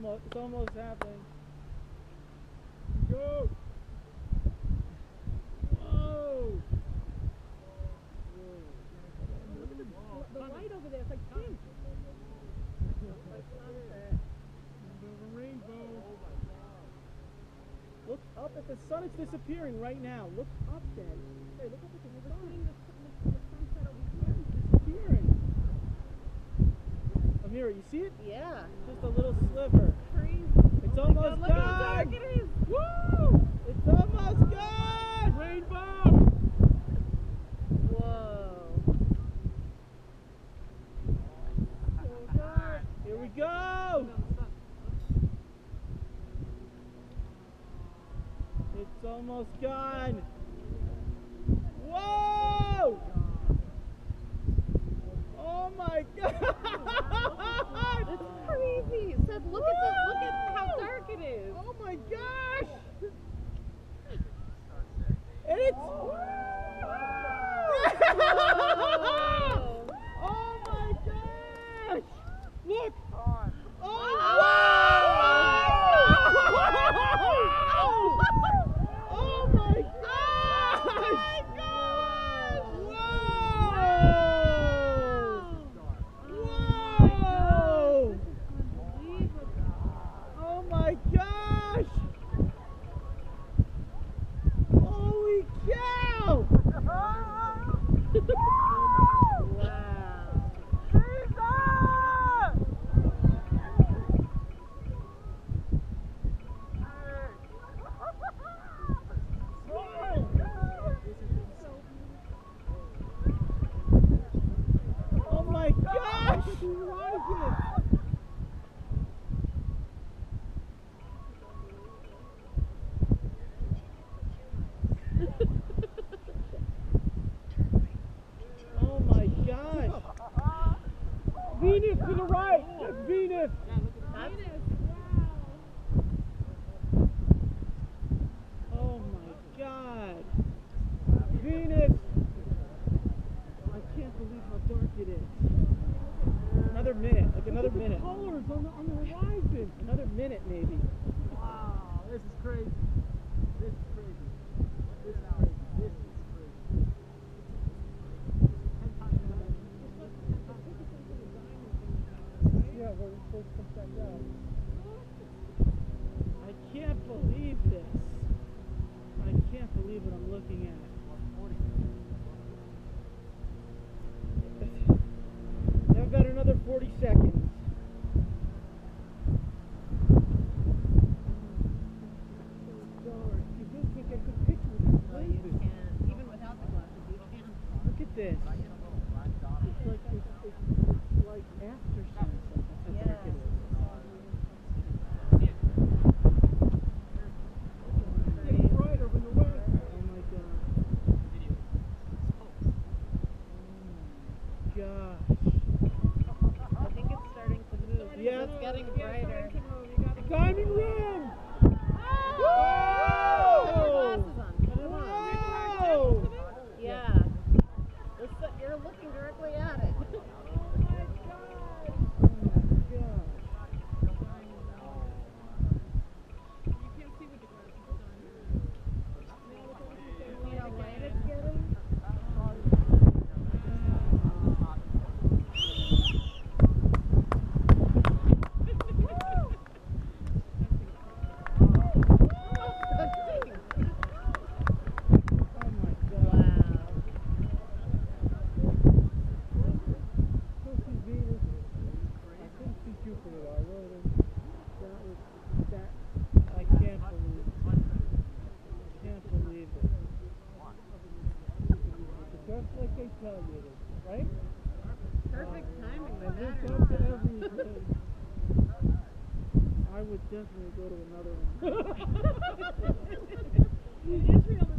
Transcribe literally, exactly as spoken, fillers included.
almost, it's almost happening. Go! Whoa! Look at the, the light over there. It's like pink. The rainbow. Look up at the sun. It's disappearing right now. Look up then. Hey, look up at the sun. We're seeing the, the, the sunset over here. It's disappearing. Amira, you see it? Yeah. Just a little sliver. Crazy. It's oh almost God, look gone. how dark it is. Woo! It's almost gone. Rainbow. Whoa. So dark. Here we go. It's almost gone. Whoa! Oh my God! It's crazy. Seth, look at the, look at how dark it is. Oh my gosh! And it's. Whoa. Oh my gosh! Look! On. Oh! Oh my gosh! Whoa! Oh my gosh! Holy cow! Oh my gosh! Oh my gosh! Venus to the right! That's Venus! That's Oh my God! Venus! I can't believe how dark it is. Another minute, like another minute. Colors on the on the horizon. Another minute maybe. Wow, this is crazy. This is crazy. This is crazy. This is crazy. Yeah, we're supposed to come back down. I can't believe this. I can't believe what I'm looking at. I've got another forty seconds. You really can't get a good picture with these no, you glasses. can't. Even without the glasses, you can't. Look at this. It's like it's, it's, it's like after sunset. That's how Yeah. dark it is. It's brighter when the west. Oh my God. Oh my gosh. I think it's starting to move. Yeah. It's getting brighter. Diamond rim! Whoa! Put your glasses on. Put them on. Whoa! Yeah. It's the, you're looking directly at it. Oh my gosh! See how light it's getting? Oh my God. Wow. Go see Venus. I couldn't see Jupiter though. I really didn't. That was that. I can't believe it. Can't believe it. It's just like they tell you it is, right? Perfect timing. And That this matters. up to everything. I would definitely go to another one. In Israel,